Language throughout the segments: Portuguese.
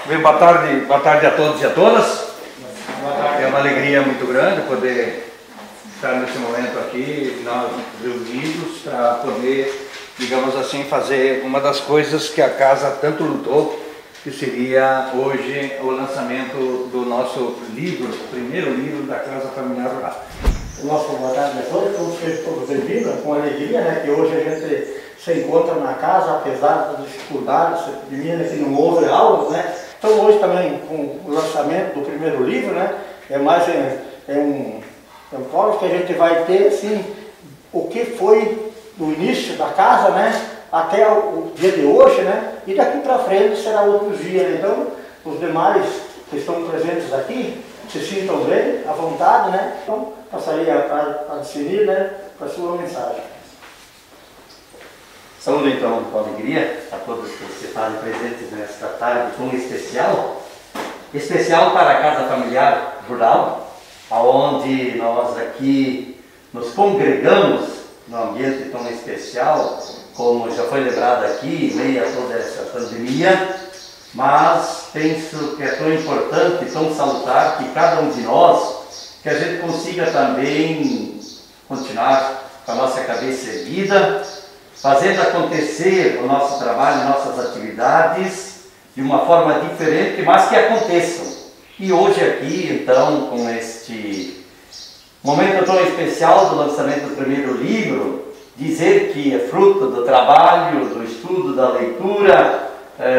Bem, boa tarde a todos e a todas. É uma alegria muito grande poder estar nesse momento aqui, nós reunidos, para poder, digamos assim, fazer uma das coisas que a casa tanto lutou, que seria hoje o lançamento do nosso livro, o primeiro livro da Casa Familiar Rural. Nossa, boa tarde a todos, todos bem-vindos, com alegria, né, que hoje a gente se encontra na casa, apesar das dificuldades, de mim que não houve aulas, né. Então hoje também, com o lançamento do primeiro livro, né, um código que a gente vai ter, assim, o que foi do início da casa, né, até o dia de hoje, né, e daqui para frente será outro dia, né. Então, os demais que estão presentes aqui, se sintam bem, à vontade, né, então passaria a seguir, né, para a sua mensagem. Saúdo então com alegria a todos que se fazem presentes nesta tarde tão especial para a Casa Familiar Rural, onde nós aqui nos congregamos num ambiente tão especial, como já foi lembrado aqui, em meio a toda essa pandemia, mas penso que é tão importante, tão salutar que cada um de nós, que a gente consiga também continuar com a nossa cabeça erguida, fazendo acontecer o nosso trabalho, nossas atividades de uma forma diferente, mas que aconteçam. E hoje aqui, então, com este momento tão especial do lançamento do primeiro livro, dizer que é fruto do trabalho, do estudo, da leitura,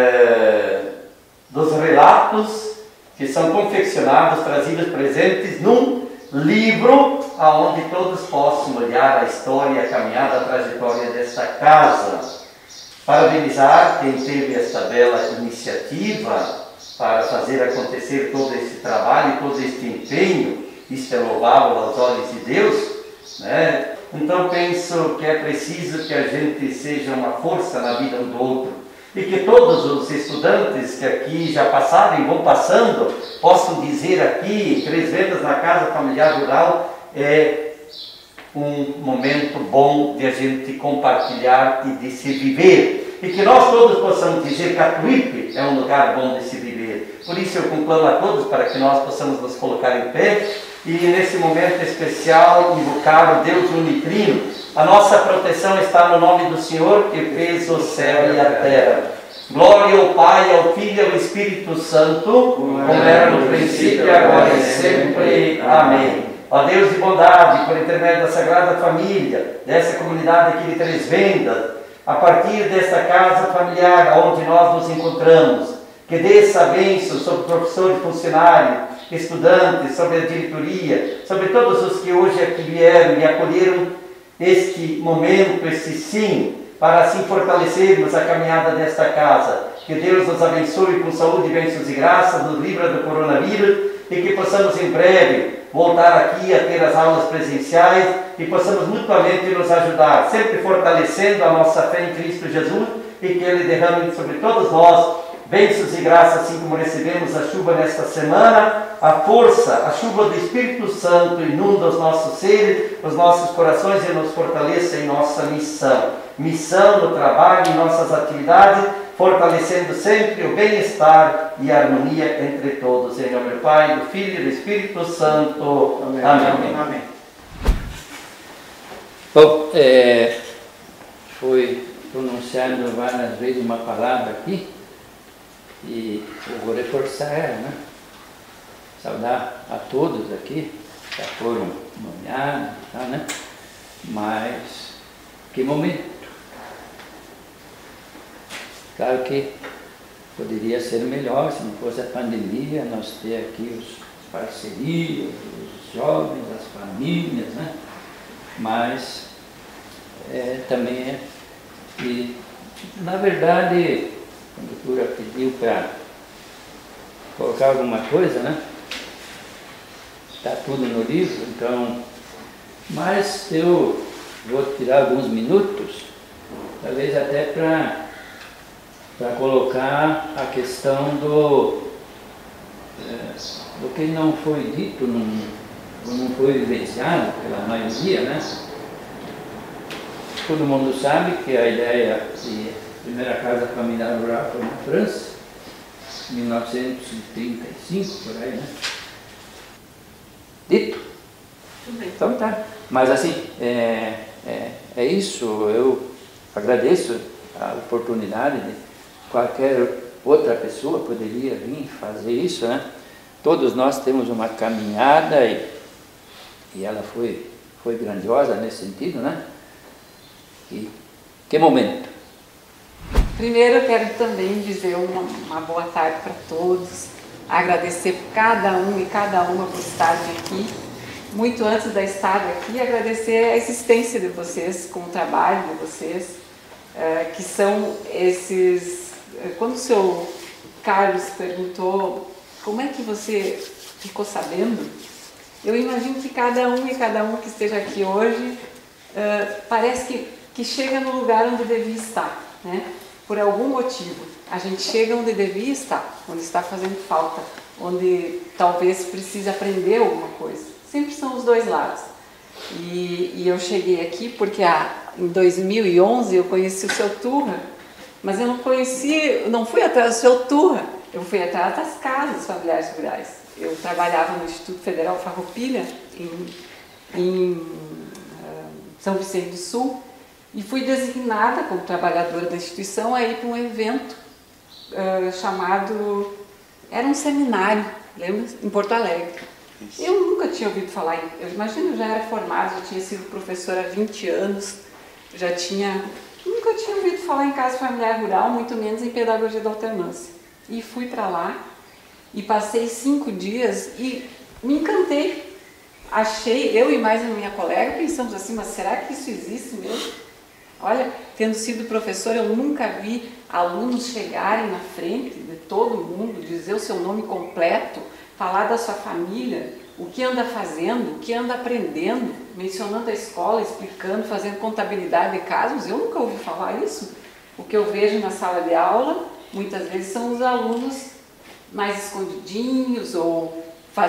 dos relatos que são confeccionados, trazidos presentes num livro aonde todos possam olhar a história, a caminhada, a trajetória desta casa. Parabenizar quem teve esta bela iniciativa para fazer acontecer todo esse trabalho, todo este empenho. Isto é louvável aos olhos de Deus, né? Então penso que é preciso que a gente seja uma força na vida um do outro, e que todos os estudantes que aqui já passaram e vão passando possam dizer aqui, 3 vendas na Casa Familiar Rural é um momento bom de a gente compartilhar e de se viver, e que nós todos possamos dizer que a Tuípe é um lugar bom de se viver. Por isso eu conclamo a todos para que nós possamos nos colocar em pé e nesse momento especial invocar o Deus Unitrino. A nossa proteção está no nome do Senhor que fez o céu e a terra. Glória ao Pai, ao Filho e ao Espírito Santo, como era no princípio, agora e sempre. Amém. Ó Deus de bondade, por intermédio da Sagrada Família, dessa comunidade aqui de 3 Vendas, a partir desta casa familiar onde nós nos encontramos, que desça a bênção sobre professores, funcionários, estudantes, sobre a diretoria, sobre todos os que hoje aqui vieram e acolheram este momento, este sim, para assim fortalecermos a caminhada desta casa. Que Deus nos abençoe com saúde, bênçãos e graças, nos livra do coronavírus e que possamos em breve voltar aqui a ter as aulas presenciais e possamos mutuamente nos ajudar, sempre fortalecendo a nossa fé em Cristo Jesus e que Ele derrame sobre todos nós bênçãos e graças, assim como recebemos a chuva nesta semana, a força, a chuva do Espírito Santo inunda os nossos seres, os nossos corações e nos fortaleça em nossa missão no trabalho, em nossas atividades, fortalecendo sempre o bem-estar e a harmonia entre todos. Em nome do Pai, do Filho e do Espírito Santo. Amém. Amém. Amém. Bom, foi pronunciado várias vezes uma palavra aqui, e eu vou reforçar ela, né? Saudar a todos aqui, já foram nomeados e tal, né? Mas, que momento! Claro que poderia ser melhor se não fosse a pandemia, nós ter aqui os parcerias, os jovens, as famílias, né? Mas, também e, na verdade, a doutora pediu para colocar alguma coisa, né? Está tudo no livro, então, mas eu vou tirar alguns minutos, talvez até para colocar a questão do que não foi dito, não foi vivenciado pela maioria, né? Todo mundo sabe que a ideia de primeira casa familiar rural foi na França, 1935, por aí, né? Dito? Então tá. Mas assim, é isso. Eu agradeço a oportunidade de qualquer outra pessoa poderia vir fazer isso, né? Todos nós temos uma caminhada e ela foi grandiosa nesse sentido, né? E que momento! Primeiro eu quero também dizer uma boa tarde para todos, agradecer por cada um e cada uma por estarem aqui. Muito antes da estada aqui, agradecer a existência de vocês, com o trabalho de vocês, que são esses... Quando o seu Carlos perguntou como é que você ficou sabendo, eu imagino que cada um e cada uma que esteja aqui hoje parece que chega no lugar onde devia estar, né? Por algum motivo. A gente chega onde devia estar, onde está fazendo falta, onde talvez precise aprender alguma coisa. Sempre são os dois lados. E eu cheguei aqui porque em 2011 eu conheci o seu Turra, mas eu não fui atrás do seu Turra, eu fui atrás das casas familiares rurais. Eu trabalhava no Instituto Federal Farroupilha, em São Vicente do Sul, e fui designada como trabalhadora da instituição a ir para um evento chamado... Era um seminário, lembra? Em Porto Alegre. Eu nunca tinha ouvido falar, eu imagino, eu já era formada, já tinha sido professora há 20 anos, nunca tinha ouvido falar em casa familiar rural, muito menos em pedagogia da alternância. E fui para lá e passei 5 dias e me encantei. Achei, eu e mais a minha colega, pensamos assim, mas será que isso existe mesmo? Olha, tendo sido professora, eu nunca vi alunos chegarem na frente de todo mundo, dizer o seu nome completo, falar da sua família, o que anda fazendo, o que anda aprendendo, mencionando a escola, explicando, fazendo contabilidade de casos. Eu nunca ouvi falar isso. O que eu vejo na sala de aula, muitas vezes são os alunos mais escondidinhos ou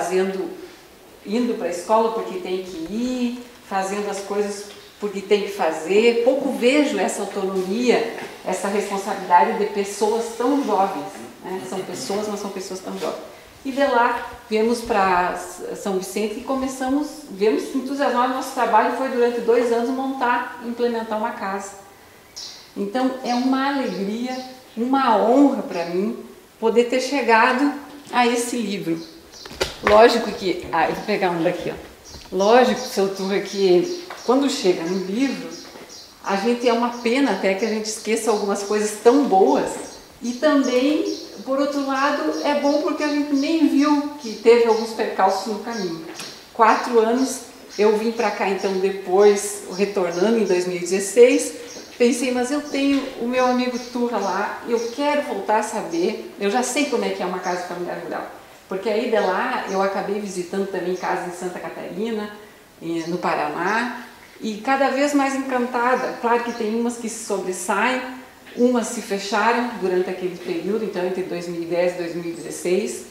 indo para a escola porque tem que ir, fazendo as coisas porque tem que fazer. Pouco vejo essa autonomia, essa responsabilidade de pessoas tão jovens, né? São pessoas, mas são pessoas tão jovens. E de lá viemos para São Vicente e viemos entusiasmados. Nosso trabalho foi durante 2 anos montar e implementar uma casa. Então é uma alegria, uma honra para mim poder ter chegado a esse livro. Lógico que... eu vou pegar um daqui, ó. Lógico, seu Turra, que quando chega no livro, a gente é uma pena até que a gente esqueça algumas coisas tão boas. E também, por outro lado, é bom porque a gente nem viu que teve alguns percalços no caminho. 4 anos, eu vim para cá então depois, retornando em 2016, pensei, mas eu tenho o meu amigo Turra lá, eu quero voltar a saber, eu já sei como é que é uma casa familiar rural. Porque aí de lá eu acabei visitando também casas em Santa Catarina, no Paraná, e cada vez mais encantada. Claro que tem umas que se sobressaem, umas se fecharam durante aquele período, então entre 2010 e 2016.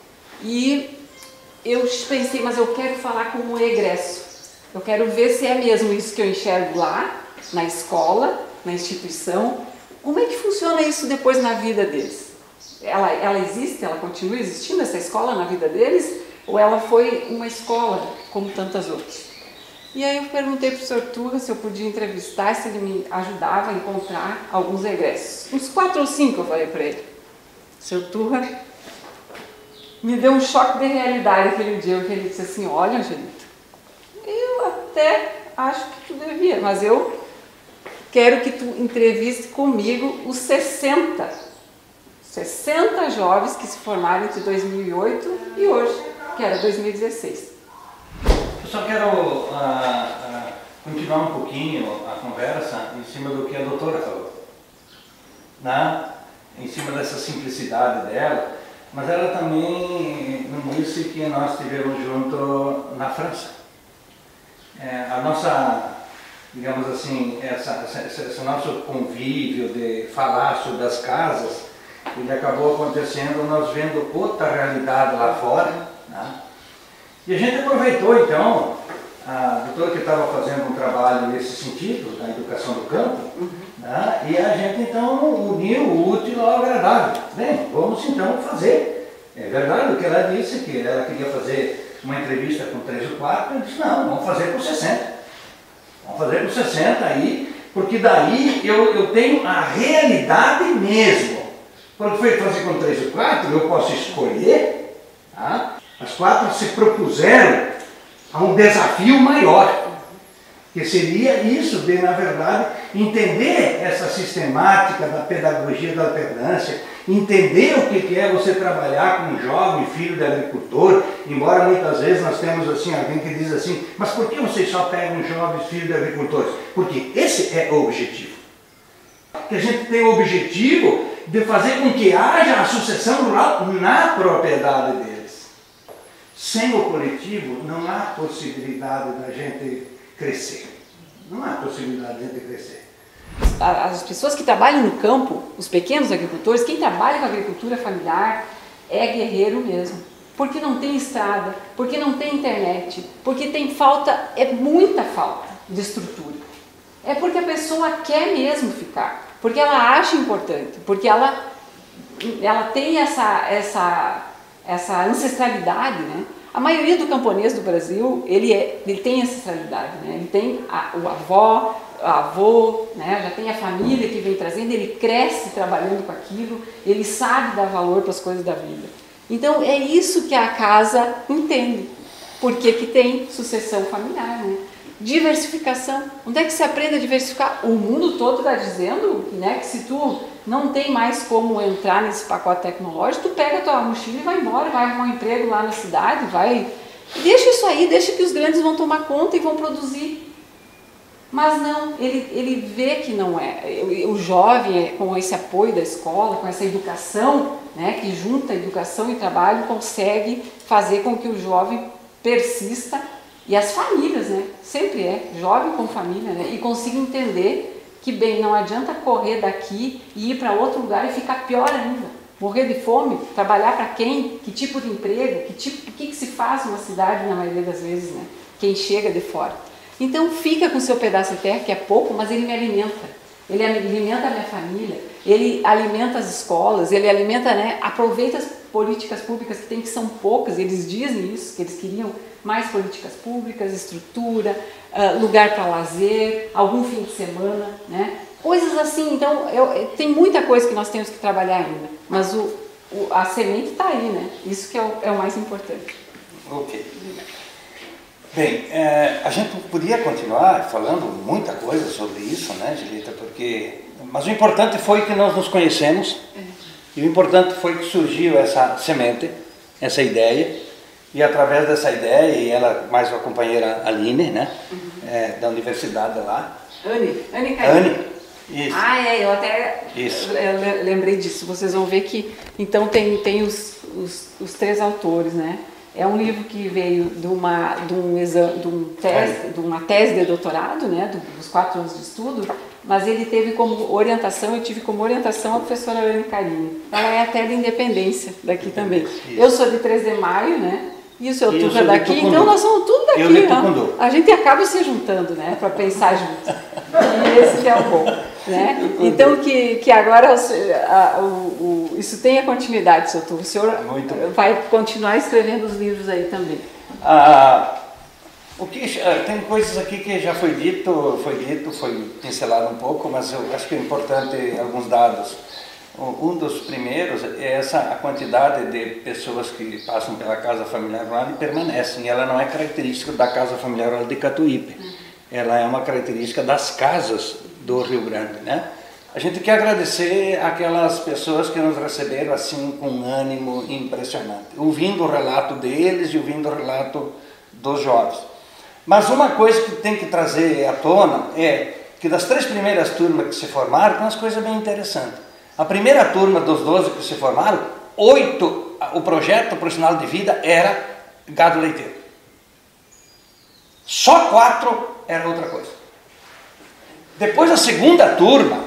E eu pensei, mas eu quero falar como um egresso. Eu quero ver se é mesmo isso que eu enxergo lá, na escola, na instituição. Como é que funciona isso depois na vida deles? Ela existe, ela continua existindo, essa escola na vida deles? Ou ela foi uma escola como tantas outras? E aí eu perguntei para o Sr. Turra se eu podia entrevistar, se ele me ajudava a encontrar alguns egressos. Uns 4 ou 5 eu falei para ele. O Sr. Turra me deu um choque de realidade aquele dia, porque ele disse assim, olha, Angelita, eu até acho que tu devia, mas eu quero que tu entreviste comigo os 60 jovens que se formaram entre 2008 e hoje, que era 2016. Eu só quero continuar um pouquinho a conversa em cima do que a doutora falou, né? Em cima dessa simplicidade dela, mas ela também não disse que nós estivemos junto na França. A nossa, digamos assim, esse nosso convívio de falar sobre as casas, ele acabou acontecendo nós vendo outra realidade lá fora, né? E a gente aproveitou então a doutora que estava fazendo um trabalho nesse sentido, na educação do campo, né? E a gente então uniu o útil ao agradável. Bem, vamos então fazer. É verdade o que ela disse, que ela queria fazer uma entrevista com 3 ou 4, eu disse, não, vamos fazer com 60. Vamos fazer com 60 aí, porque daí eu tenho a realidade mesmo. Quando foi fazer com 3 ou 4, eu posso escolher, tá? As 4 se propuseram a um desafio maior, que seria isso de, na verdade, entender essa sistemática da pedagogia da alternância, entender o que é você trabalhar com um jovem filho de agricultor, embora muitas vezes nós temos assim, alguém que diz assim, mas por que vocês só pegam jovens filhos de agricultores? Porque esse é o objetivo. Que a gente tem o objetivo de fazer com que haja a sucessão rural na propriedade deles. Sem o coletivo não há possibilidade da gente crescer. Não há possibilidade de a gente crescer. As pessoas que trabalham no campo, os pequenos agricultores, quem trabalha com agricultura familiar é guerreiro mesmo. Porque não tem estrada, porque não tem internet, porque tem falta, é muita falta de estrutura. É porque a pessoa quer mesmo ficar, porque ela acha importante, porque ela tem essa ancestralidade, né? A maioria do camponês do Brasil, ele tem ancestralidade, né? Ele tem o avô, né? Já tem a família que vem trazendo, ele cresce trabalhando com aquilo, ele sabe dar valor para as coisas da vida. Então é isso que a casa entende, porque que tem sucessão familiar, né? Diversificação. Onde é que se aprende a diversificar? O mundo todo está dizendo, né, que se tu não tem mais como entrar nesse pacote tecnológico, tu pega a tua mochila e vai embora, vai arrumar um emprego lá na cidade, vai... Deixa isso aí, deixa que os grandes vão tomar conta e vão produzir. Mas não, ele vê que não é. O jovem, com esse apoio da escola, com essa educação, né, que junta educação e trabalho, consegue fazer com que o jovem persista. E as famílias, né? Sempre jovem com família, né? E consiga entender que, bem, não adianta correr daqui e ir para outro lugar e ficar pior ainda. Morrer de fome, trabalhar para quem, que tipo de emprego, o que se faz numa cidade, na maioria das vezes, né? Quem chega de fora. Então fica com o seu pedaço de terra, que é pouco, mas ele me alimenta. Ele alimenta a minha família, ele alimenta as escolas, ele alimenta, né? Aproveita as políticas públicas que tem, que são poucas, eles dizem isso, que eles queriam mais políticas públicas, estrutura, lugar para lazer, algum fim de semana, né? Coisas assim. Então, tem muita coisa que nós temos que trabalhar ainda, mas a semente está aí, né? Isso que é o mais importante. Ok. Bem, a gente podia continuar falando muita coisa sobre isso, né, Gilita? Mas o importante foi que nós nos conhecemos, e o importante foi que surgiu essa semente, essa ideia, e através dessa ideia, e ela mais uma companheira Aline, né, da universidade lá. Anne Carinho. Isso. Eu até lembrei disso. Vocês vão ver que, então, tem os 3 autores, né? É um livro que veio de uma tese de doutorado, né, dos 4 anos de estudo, mas ele teve como orientação, eu tive como orientação a professora Anne Carinho. Ela é até da Independência daqui também. Isso. Eu sou de 3 de Maio, né? E o seu Tuca é daqui, então nós somos tudo daqui, né? A gente acaba se juntando, né, para pensar juntos. E esse que é o bom, né? Então que agora isso tenha continuidade, seu Tuca. O senhor vai continuar escrevendo os livros aí também. Tem coisas aqui que já foi pincelado um pouco, mas eu acho que é importante alguns dados. Um dos primeiros é a quantidade de pessoas que passam pela Casa Familiar Rural e permanecem. Ela não é característica da Casa Familiar Rural de Catuípe. Ela é uma característica das casas do Rio Grande, né? A gente quer agradecer aquelas pessoas que nos receberam assim com um ânimo impressionante, ouvindo o relato deles e ouvindo o relato dos jovens. Mas uma coisa que tem que trazer à tona é que das 3 primeiras turmas que se formaram, tem umas coisas bem interessantes. A primeira turma dos 12 que se formaram, 8, o projeto profissional de vida era gado leiteiro. Só 4 era outra coisa. Depois a segunda turma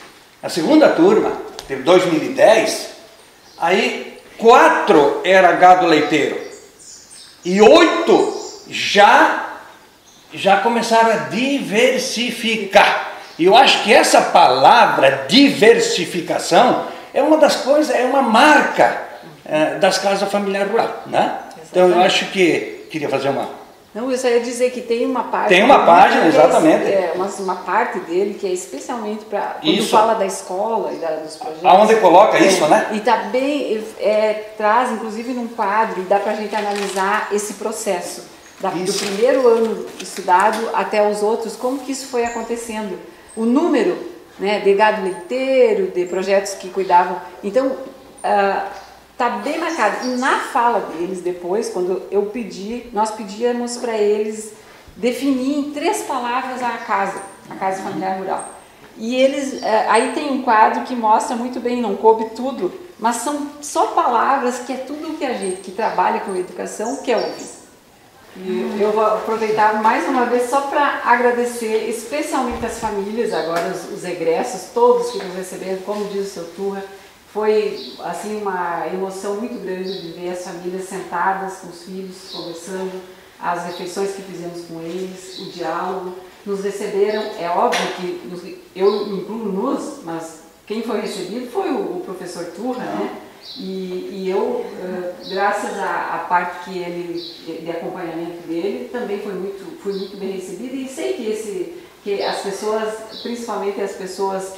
de 2010, aí 4 era gado leiteiro e 8 já já começaram a diversificar. E eu acho que essa palavra diversificação é uma das coisas, é uma marca das casas familiares rurais, né? Então eu acho que queria fazer uma... Não, eu só ia dizer que tem uma página... Tem uma página, exatamente. Uma parte dele que é especialmente para... Quando fala da escola e dos projetos... Aonde coloca isso, né? E está bem... traz, inclusive, num quadro, e dá para a gente analisar esse processo. Do primeiro ano estudado até os outros, como que isso foi acontecendo. O número, né, de gado leiteiro, de projetos que cuidavam... Então... está bem marcado. E na fala deles depois, quando nós pedíamos para eles definir em 3 palavras a casa familiar rural. E eles, aí tem um quadro que mostra muito bem, não coube tudo, mas são só palavras que é tudo o que a gente que trabalha com educação quer ouvir. E eu vou aproveitar mais uma vez só para agradecer especialmente as famílias, agora os egressos, todos que nos receberam, como diz o seu Turra. Foi assim uma emoção muito grande de ver as famílias sentadas com os filhos, conversando, as refeições que fizemos com eles, o diálogo. Nos receberam, é óbvio que eu incluo nos, mas quem foi recebido foi o professor Turra, né? E eu, graças à parte de acompanhamento dele, também fui muito bem recebida e sei que as pessoas, principalmente as pessoas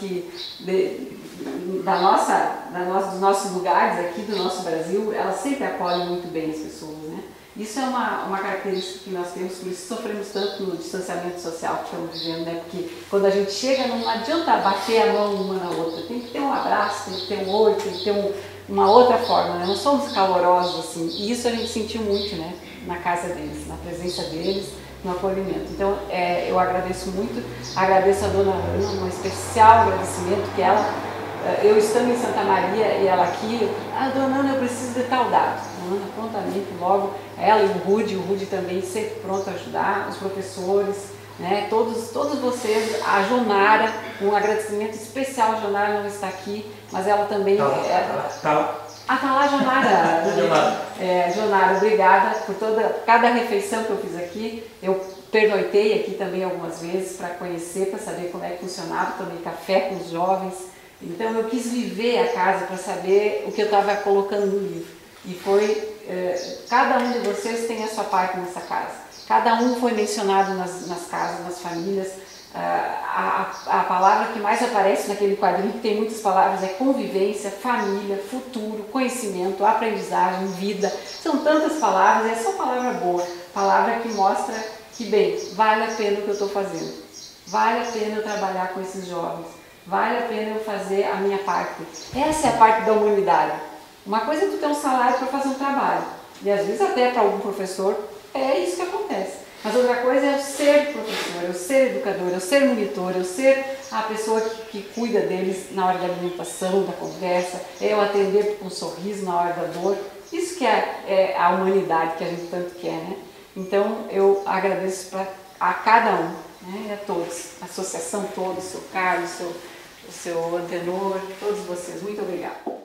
dos nossos lugares aqui, do nosso Brasil, elas sempre acolhem muito bem as pessoas, né? Isso é uma característica que nós temos, por isso sofremos tanto no distanciamento social que estamos vivendo, né? Porque quando a gente chega, não adianta bater a mão uma na outra, tem que ter um abraço, tem que ter um oi, tem que ter uma outra forma, né? Não somos calorosos assim, e isso a gente sentiu muito, né? Na casa deles, na presença deles, no acolhimento. Então, eu agradeço muito, agradeço a dona Ana, um especial agradecimento que eu estando em Santa Maria e ela aqui, dona Ana, eu preciso de tal dado. Dona Ana, prontamente, logo, ela e o Rudy também sempre pronto a ajudar, os professores, né, todos vocês, a Jonara, um agradecimento especial, a Jonara não está aqui, mas ela também... tá lá, Jonara. Jonara, obrigada por cada refeição que eu fiz aqui. Eu pernoitei aqui também algumas vezes para conhecer, para saber como é que funcionava, tomei café com os jovens. Então eu quis viver a casa para saber o que eu estava colocando no livro. E foi, cada um de vocês tem a sua parte nessa casa. Cada um foi mencionado nas casas, nas famílias. A palavra que mais aparece naquele quadrinho, que tem muitas palavras, é convivência, família, futuro, conhecimento, aprendizagem, vida. São tantas palavras, é só palavra boa. Palavra que mostra que, bem, vale a pena o que eu estou fazendo. Vale a pena eu trabalhar com esses jovens. Vale a pena eu fazer a minha parte. Essa é a parte da humanidade. Uma coisa é tu ter um salário para fazer um trabalho. E às vezes até para algum professor é isso que acontece. Mas outra coisa é eu ser professor, eu ser educador, eu ser monitor, eu ser a pessoa que cuida deles na hora da alimentação, da conversa, eu atender com um sorriso na hora da dor. Isso que é a humanidade que a gente tanto quer, né? Então eu agradeço a cada um, né? E a todos, a associação toda, o seu Carlos, o seu Antenor, todos vocês. Muito obrigada.